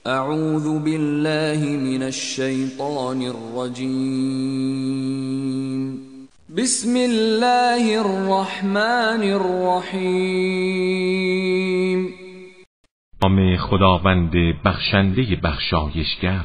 اعوذ بالله من الشیطان الرجیم. بسم الله الرحمن الرحیم. نام خداوند بخشنده بخشایشگر.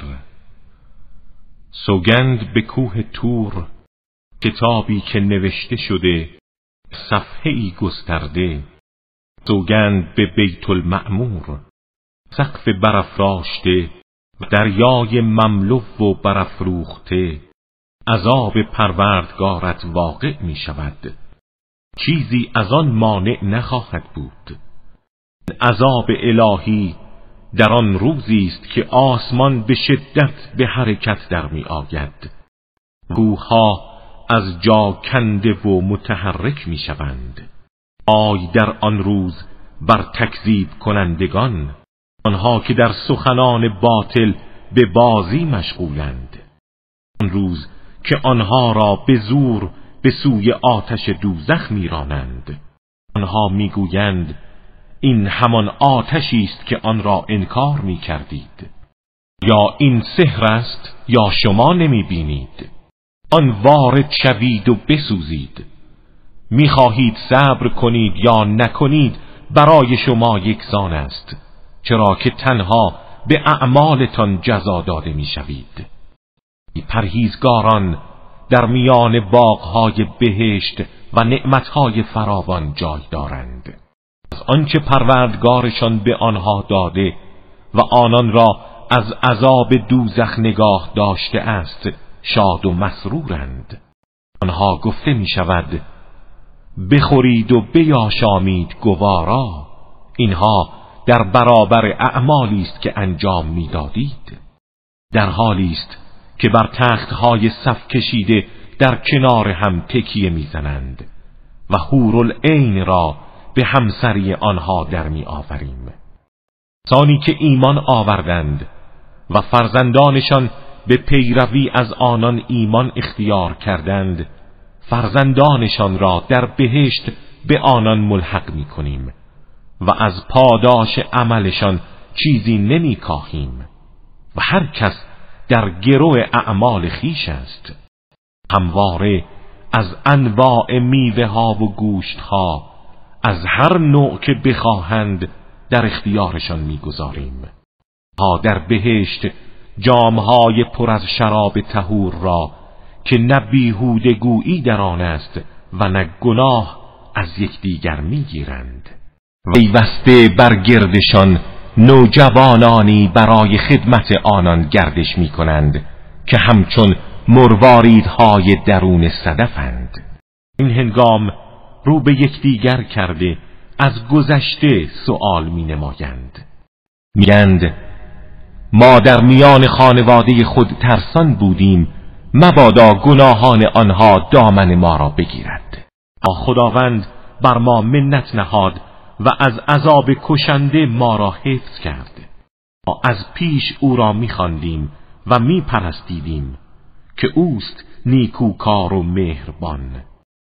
سوگند به کوه طور، کتابی که نوشته شده صفحه‌ای گسترده. سوگند به بیت المعمور، سقف برافراشته، دریای مملو و برافروخته. عذاب پروردگارت واقع می شود، چیزی از آن مانع نخواهد بود. عذاب الهی در آن روزی است که آسمان به شدت به حرکت در می آید. روحها از جا کنده و متحرک می شوند. آی در آن روز بر تکذیب کنندگان، آنها که در سخنان باطل به بازی مشغولند. آن روز که آنها را به زور به سوی آتش دوزخ میرانند. آنها میگویند این همان آتشی است که آن را انکار میکردید. یا این سحر است یا شما نمیبینید. آن وارد شوید و بسوزید. میخواهید صبر کنید یا نکنید برای شما یکسان است، چرا که تنها به اعمالتان جزا داده میشوید. پرهیزگاران در میان باغهای بهشت و نعمتهای فراوان جای دارند، از آنچه پروردگارشان به آنها داده و آنان را از عذاب دوزخ نگاه داشته است شاد و مسرورند. آنها گفته می شود بخورید و بیاشامید گوارا، اینها در برابر اعمالی است که انجام میدادید. در حالی است که بر تختهای صف کشیده در کنار هم تکیه میزنند و حورالعین را به همسری آنها در می آوریم. کسانی که ایمان آوردند و فرزندانشان به پیروی از آنان ایمان اختیار کردند، فرزندانشان را در بهشت به آنان ملحق می کنیم و از پاداش عملشان چیزی نمی کاهیم و هر کس در گرو اعمال خیش است. همواره از انواع میوه ها و گوشت ها از هر نوع که بخواهند در اختیارشان میگذاریم. ها در بهشت جامهای پر از شراب طهور را که نه بیهوده گویی در آن است و نه گناه از یکدیگر میگیرند. ویوسته بر گردشان نوجوانانی برای خدمت آنان گردش می کنند که همچون مرواریدهای درون صدفند. این هنگام رو به یکدیگر کرده از گذشته سؤال می نمایند. میگند ما در میان خانواده خود ترسان بودیم، مبادا گناهان آنها دامن ما را بگیرد. خداوند بر ما منت نهاد و از عذاب کشنده ما را حفظ کرد. ما از پیش او را می‌خواندیم و می‌پرستیدیم که اوست نیکوکار و مهربان.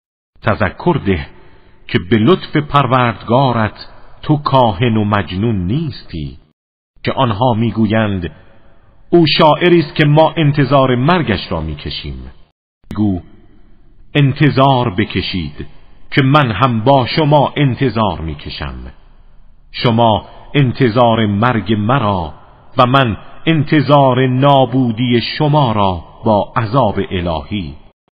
تذکر ده که به لطف پروردگارت تو کاهن و مجنون نیستی. که آنها میگویند او شاعری است که ما انتظار مرگش را میکشیم. گو انتظار بکشید که من هم با شما انتظار میکشم. شما انتظار مرگ مرا و من انتظار نابودی شما را با عذاب الهی.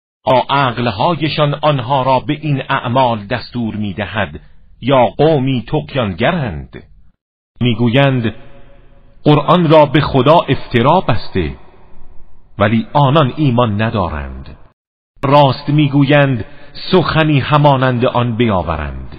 عقلهایشان آنها را به این اعمال دستور میدهد یا قومی طغیانگرند؟ میگویند قرآن را به خدا افترا بسته، ولی آنان ایمان ندارند. راست میگویند سخنی همانند آن بیاورند.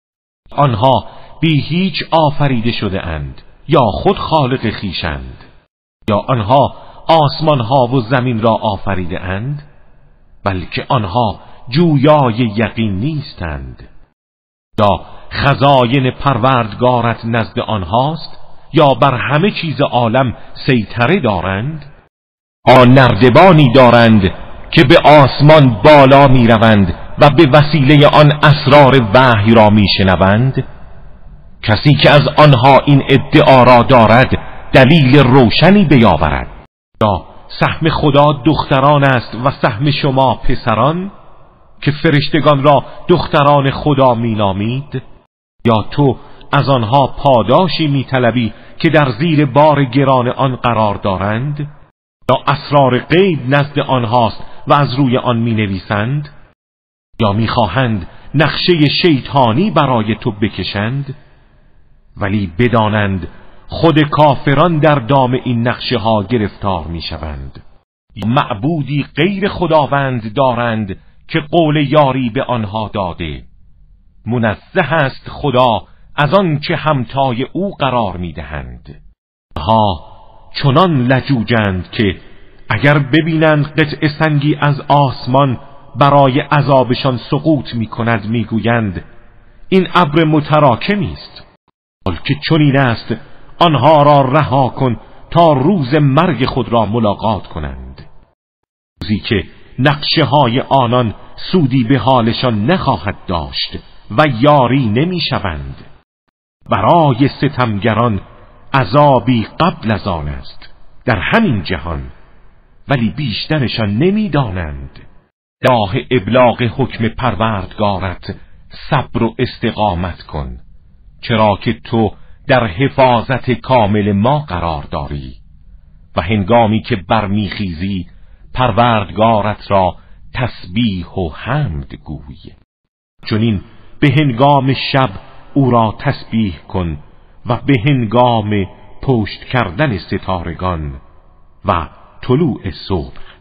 آنها بی هیچ آفریده شده اند یا خود خالق خیشند، یا آنها آسمان ها و زمین را آفریده اند، بلکه آنها جویای یقین نیستند. یا خزاین پروردگارت نزد آنهاست یا بر همه چیز عالم سیطره دارند؟ نردبانی دارند که به آسمان بالا می روند و به وسیله آن اسرار وحی را می شنوند. کسی که از آنها این ادعا را دارد دلیل روشنی بیاورد. یا سهم خدا دختران است و سهم شما پسران که فرشتگان را دختران خدا مینامید؟ یا تو از آنها پاداشی میطلبی که در زیر بار گران آن قرار دارند؟ یا اسرار غیب نزد آنهاست و از روی آن مینویسند؟ یا میخواهند نقشه شیطانی برای تو بکشند؟ ولی بدانند خود کافران در دام این نقشه ها گرفتار میشوند. معبودی غیر خداوند دارند که قول یاری به آنها داده. منزه است خدا از آن که همتای او قرار میدهند. ها چنان لجوجند که اگر ببینند قطع سنگی از آسمان برای عذابشان سقوط میکند میگویند این ابر متراکمی است. حال که چنین است آنها را رها کن تا روز مرگ خود را ملاقات کنند، روزی که نقشه های آنان سودی به حالشان نخواهد داشت و یاری نمیشوند. برای ستمگران عذابی قبل از آن است در همین جهان، ولی بیشترشان نمیدانند. راه ابلاغ حکم پروردگارت صبر و استقامت کن، چرا که تو در حفاظت کامل ما قرار داری و هنگامی که برمیخیزی پروردگارت را تسبیح و حمد گوی. چنین به هنگام شب او را تسبیح کن و به هنگام پشت کردن ستارگان و طلوع صبح.